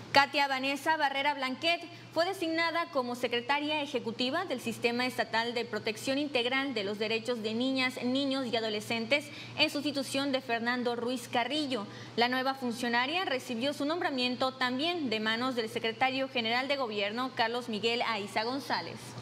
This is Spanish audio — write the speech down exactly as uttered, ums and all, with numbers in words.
Katia Vanessa Barrera Blanquet fue designada como secretaria ejecutiva del Sistema Estatal de Protección Integral de los Derechos de Niñas, Niños y Adolescentes en sustitución de Fernando Ruiz Carrillo. La nueva funcionaria recibió su nombramiento también de manos del secretario general de Gobierno, Carlos Miguel Aiza González.